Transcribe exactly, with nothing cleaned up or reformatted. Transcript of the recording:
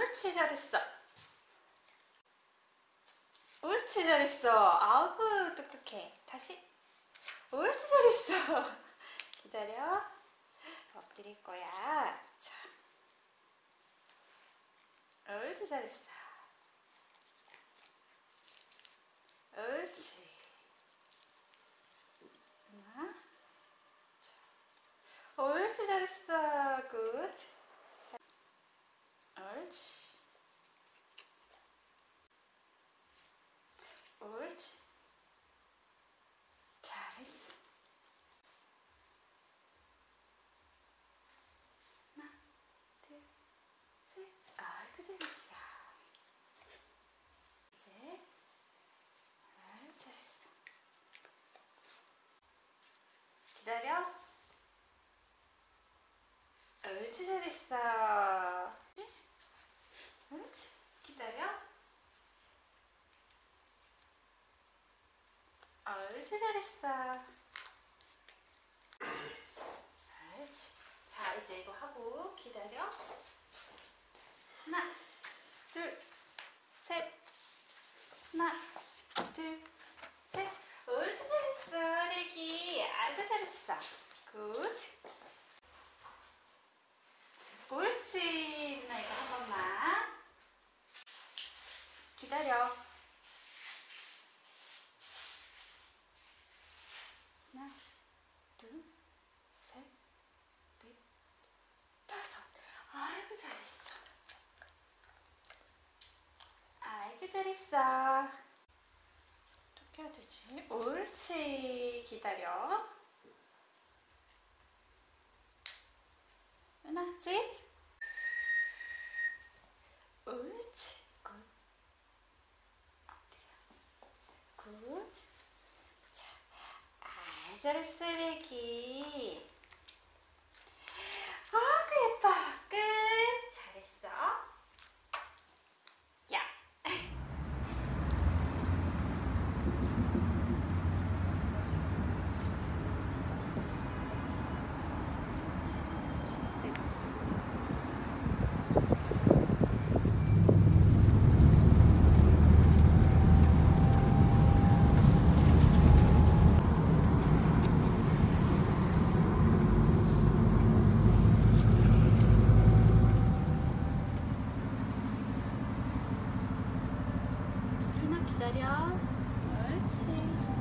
옳지, 잘했어. 옳지, 잘했어. 아이고, 똑똑해. 다시. 옳지, 잘했어. 기다려. 엎드릴 거야. 자. 옳지, 잘했어. 옳지. 하나. 자. 옳지, 잘했어. 굿. 옳지. 옳지. 잘했어. 하나, 둘, 셋. 아이고, 잘했어. 이제, 아이고, 잘했어. 기다려. 옳지, 잘했어. 옳지. 기다려. 옳지, 잘했어. 옳지. 자, 이제 이거 하고 기다려. 하나, 둘, 셋. 하나, 둘, 셋. 옳지, 잘했어. 레기. 아이고, 잘했어. 굿. 옳지. 누나 이거 한 번만. 기다려. 하나, 둘, 셋, 넷, 다섯. 아이고, 잘했어. 아이고, 잘했어. 어떻게 해야 되지? 옳지. 기다려. 하나, 셋. 옳지. 굿. 엎드려. 굿. 자, 아, 잘했어, 레기. 아그 예뻐. 끝. 잘했어. 야. 하나 기다려. 옳지.